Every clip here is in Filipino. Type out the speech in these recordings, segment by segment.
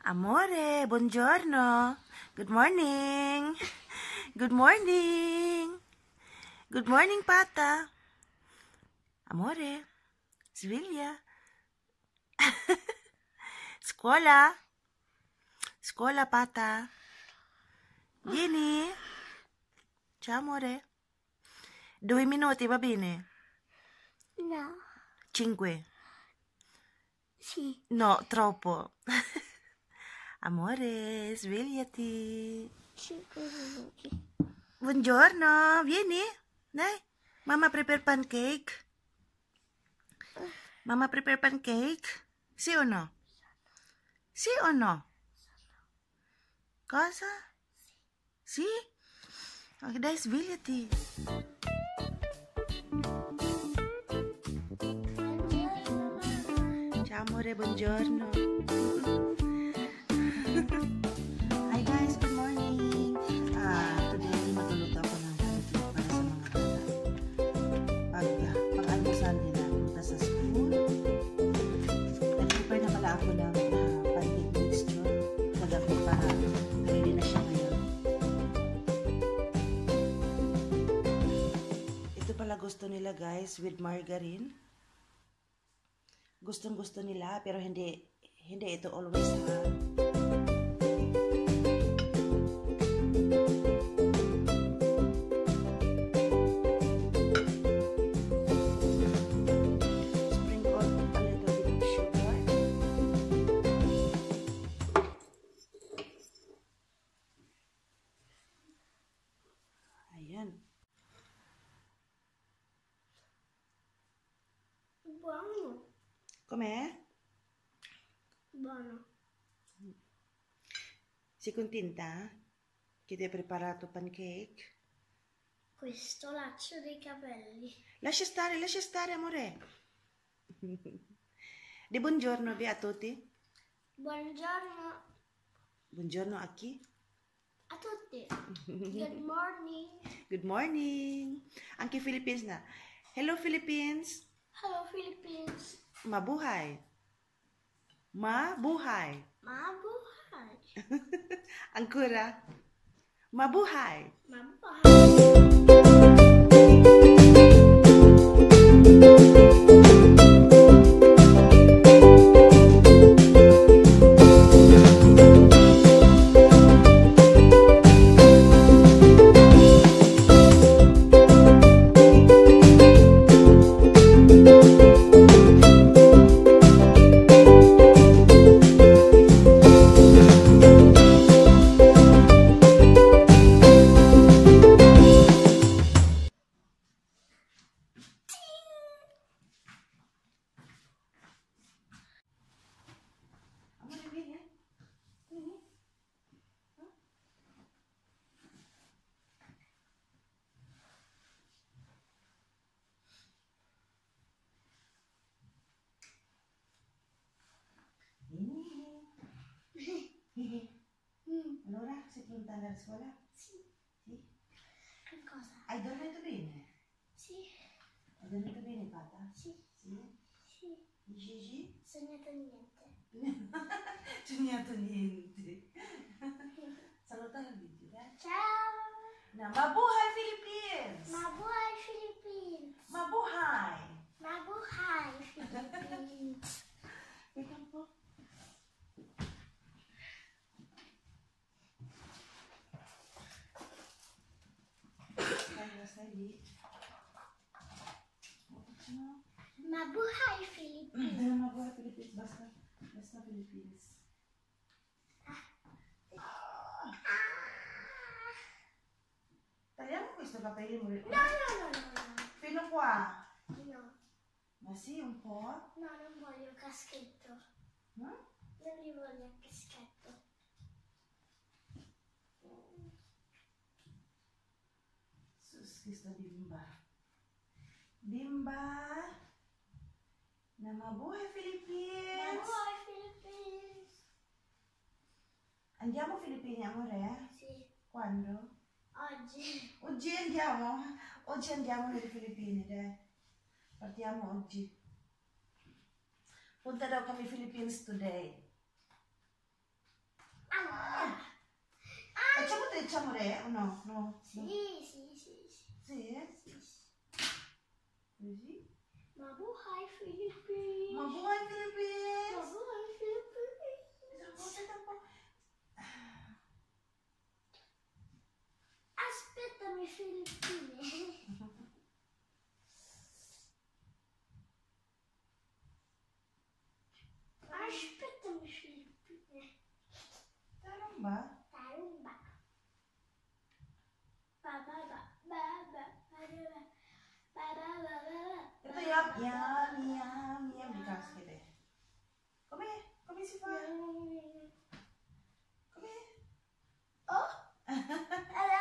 Amore, buongiorno. Good morning. Good morning. Good morning, Pata. Amore, sveglia. Scuola. Scuola, Pata. Vieni. Ciao, amore. 2 minuti, va bene? No. 5. Sì. No, troppo. Amore, svegliati. 5 minuti. Buongiorno, vieni. Dai. Mama prepare pancake. Mama prepare pancake. Sì o no? Sì o no? Cosa? Sì? Ok, dai, svegliati. Ciao amore, buongiorno. Hi guys, good morning. Today magluluto ako ng pancake para sa mga bata. Pag-almusal nila punta sa school. Nag-prepare na pala ako ng pancake mixture. Nagako para ready na siya ngayon. Ito pala gusto nila guys with margarine. Gustong-gusto nila pero hindi ito always ha. Sprinkle a little bit of sugar. Ayan. Buono. Com'è? Buono. Sei contenta che ti hai preparato pancake? Questo laccio dei capelli. Lascia stare amore. Di buongiorno a tutti. Buongiorno Buongiorno a chi? a tutti. Good morning. Good morning. Anche Philippines na. Hello Philippines. Hello Philippines. Mabuhay. Mabuhay. Mabuhay. Ancora. Mabuhay. Mabuhay. Amore, vieni. Vieni. Allora, sei pronta ad andare a scuola? Sì. Sì? Che cosa? Hai dormito bene? Sì. Hai dormito bene, Pata? Sì. Sì? Sì. Gigi? Sognato niente. Sognato niente. Saluta il video, dai. Ciao. No, mabuhay Philippines! Mabuhay Philippines. Mabuhay! Mabuhay Philippines. Wait un po'. Stai lì. No. Mabuhay Philippines. Mabuhay Philippines, basta Philippines. Tagliamo questo capello. No. Fino qua. No, Ma sì, un po'. non voglio caschetto. No? Non li voglio a caschetto. Questa bimba. Bimba. Na mabuhay Philippines. Mabuhay Philippines. Andiamo Filippine, amore? Sì, Quando? oggi. Oggi andiamo. Oggi andiamo nelle Filippine, dai. Partiamo oggi. Punta daw kami Philippines today. diciamo re o no? No. Sì, sì, sì. Sì? Sì? Mabuhay Philippines! Mabuhay Philippines! Mabuhay Philippines! Aspettami Filippine! Aspettami Filippine! Tarumba? Tarumba! Bababa, baba, bababa, bababa. Ito yum, yum. Di basket eh. Come si fa? Come? Oh! Hello!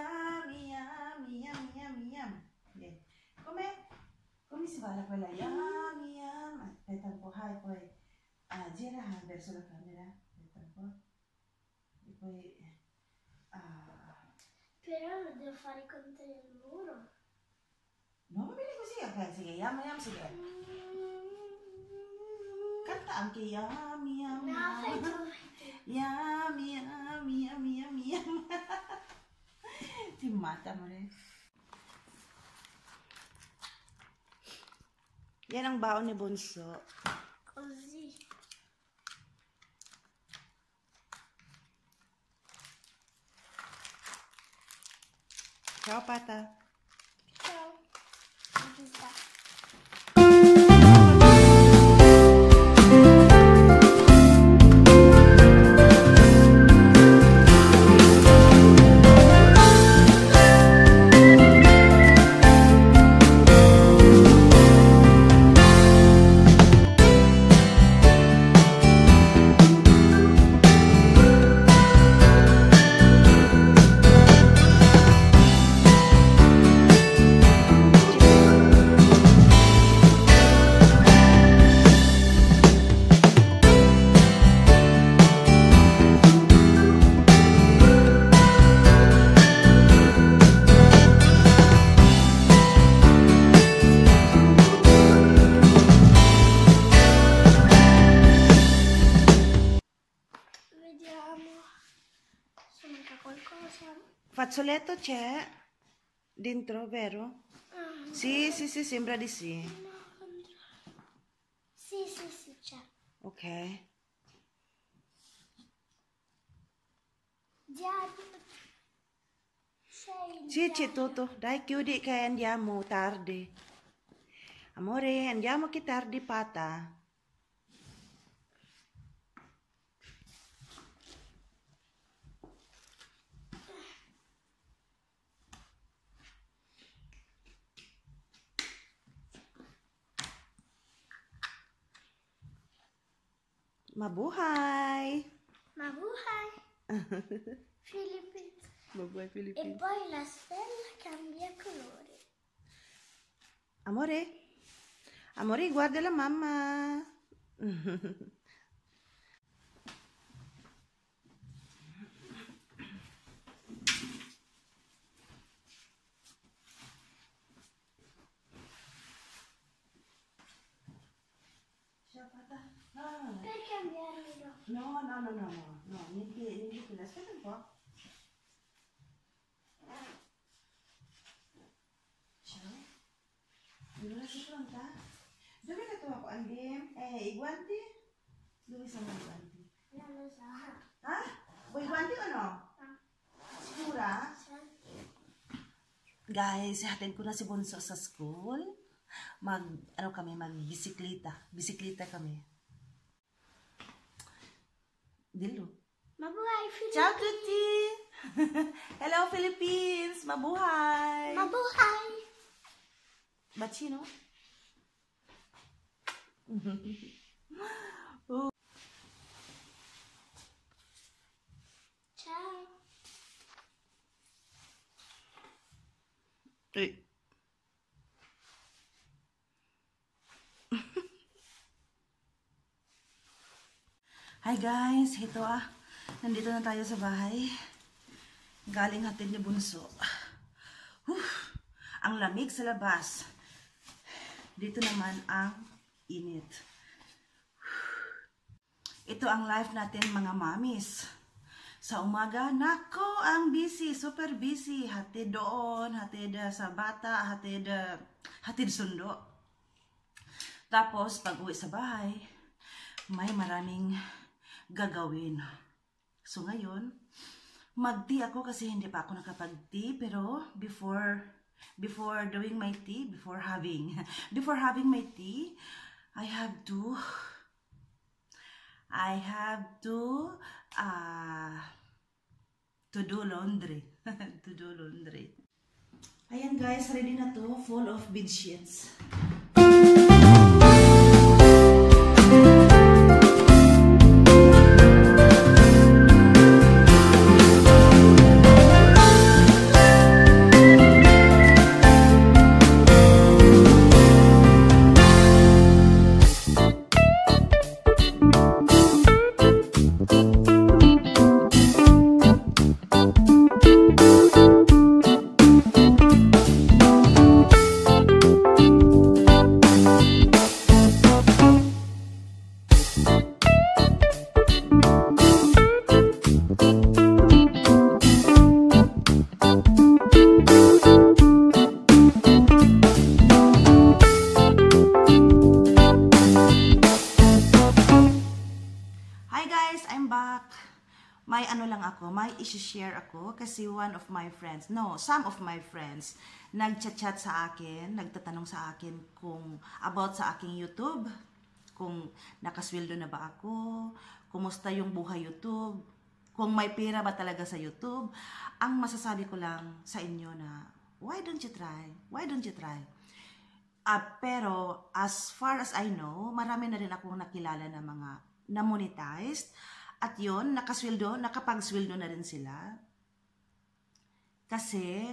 Yum. Bien. Come si fa la quella? Yum. Aspetta un po', poi gira verso la camera. Aspetta un po'. E poi Però lo devo fare contro il muro. no, va bene così, ok, sige, yum, sige. Canta anche yum. No, fai tu. Yum. Ti mata, amore. Yan ang baon ni Bunso. Così. Ciao, Pata. Ciao. Ci sta. Vediamo se manca qualcosa. Fazzoletto c'è dentro, vero? Sì, sembra di sì. Sì, c'è. Ok. Già. Sei Sì, c'è tutto. Dai, chiudi che andiamo tardi. Amore, andiamo che tardi, Pata. Mabuhay! Mabuhay Philippines. Mabuhay, E Philippines. poi la stella cambia colore. Amore, guarda la mamma. Per cambiarlo. No, niente, aspetta un po'. Ciao. Allora, sei pronta? Dove la tua Andim? I guanti? Dove sono i guanti? Non lo so. Ah? Vuoi i guanti o no? Sicura? Guys, hatid ko na si Bunso sa school. Bisikleta kami. Dilo. Mabuhay Philippines. Ciao tutti! Hello Philippines! Mabuhay! Mabuhay. Bacino? Ciao. Hi guys, ito nandito na tayo sa bahay. Galing hatid ni Bunso. Ang lamig sa labas. Dito naman ang init. Ito ang life natin mga mommies. Sa umaga, nako, ang busy, super busy. Hatid doon, hatid sa bata, hatid sundo. Tapos, pag uwi sa bahay, may maraming gagawin. So, ngayon, mag-tea ako kasi hindi pa ako nakapag-tea. Pero, before doing my tea, before having my tea, I have to do laundry. To do laundry. Ayan guys, ready na to. Full of bed sheets. May ano lang ako, may i-share ako kasi some of my friends nagchat-chat sa akin, nagtatanong sa akin kung about sa aking YouTube, kung nakasweldo na ba ako, kumusta yung buhay YouTube, kung may pera ba talaga sa YouTube. Ang masasabi ko lang sa inyo na, why don't you try? Why don't you try? Pero as far as I know, marami na rin akong nakilala na mga na-monetized. At yun, nakapagsweldo na rin sila. Kasi,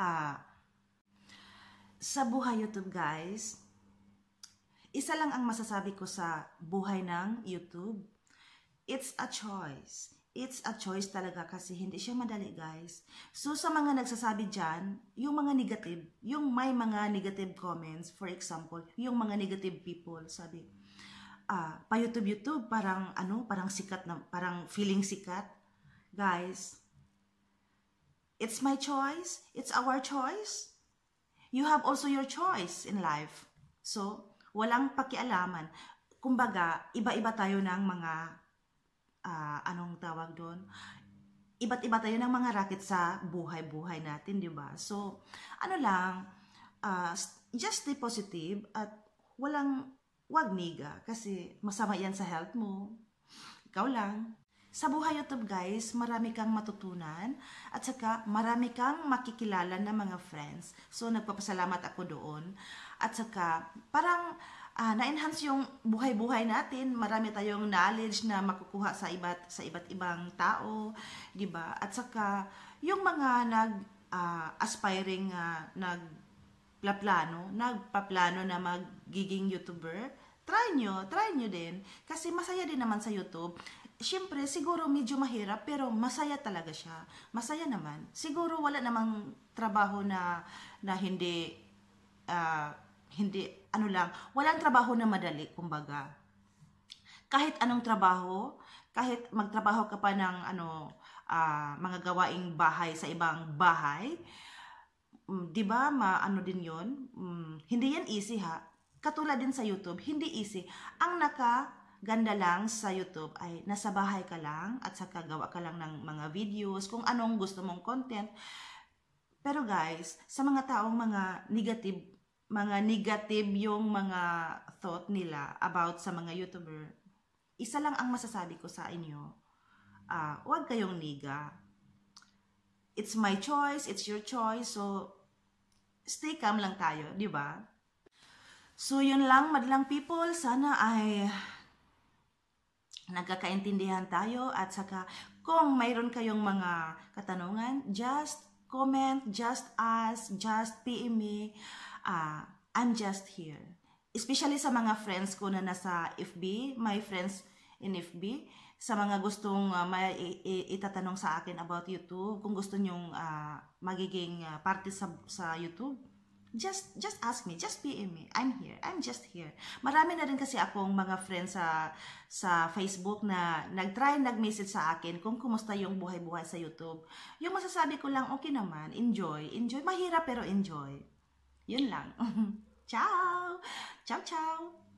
sa buhay YouTube guys, isa lang ang masasabi ko sa buhay ng YouTube. It's a choice. It's a choice talaga kasi hindi siya madali guys. So sa mga nagsasabi dyan, yung mga negative, yung may mga negative comments, for example, yung mga negative people, sabi, pa YouTube, parang sikat na, parang feeling sikat. Guys, it's my choice. It's our choice. You have also your choice in life. So, walang pakialaman. Kumbaga, iba-iba tayo ng mga, anong tawag doon? Iba't iba tayo ng mga racket sa buhay-buhay natin, di ba? So, just stay positive at wag niga kasi masama yan sa health mo. Ikaw lang. Sa buhay YouTube guys, marami kang matutunan at saka marami kang makikilala na mga friends. So nagpapasalamat ako doon. At saka parang na-enhance yung buhay-buhay natin. Marami tayong knowledge na makukuha sa iba't ibang tao, 'di ba? At saka yung mga aspiring nagpaplano na magiging YouTuber, try nyo din. Kasi masaya din naman sa YouTube. Siyempre, siguro medyo mahirap, pero masaya talaga siya. Masaya naman. Siguro wala namang trabaho na hindi, walang trabaho na madali, kumbaga. Kahit anong trabaho, kahit magtrabaho ka pa ng mga gawaing bahay sa ibang bahay, di ba, din yun? Hindi yan easy ha. Katulad din sa YouTube, hindi easy. Ang nakaganda lang sa YouTube ay nasa bahay ka lang at saka gawa ka lang ng mga videos, kung anong gusto mong content. Pero guys, sa mga taong mga negative yung mga thought nila about sa mga YouTuber, isa lang ang masasabi ko sa inyo, huwag kayong niga. It's my choice, it's your choice, so stay calm lang tayo, di ba? So, yun lang, madlang people. Sana ay nagkakaintindihan tayo. At saka, kung mayroon kayong mga katanungan, just comment, just ask, just PM me. I'm just here. Especially sa mga friends ko na nasa FB, my friends in FB, sa mga gustong itatanong sa akin about YouTube, kung gusto nyong magiging parte sa YouTube, just ask me, just PM me. I'm here. I'm just here. Marami na rin kasi akong mga friends sa Facebook na nag-message sa akin kung kumusta yung buhay-buhay sa YouTube. Yung masasabi ko lang, okay naman, enjoy. Mahirap pero enjoy. Yun lang. Ciao! Ciao, ciao!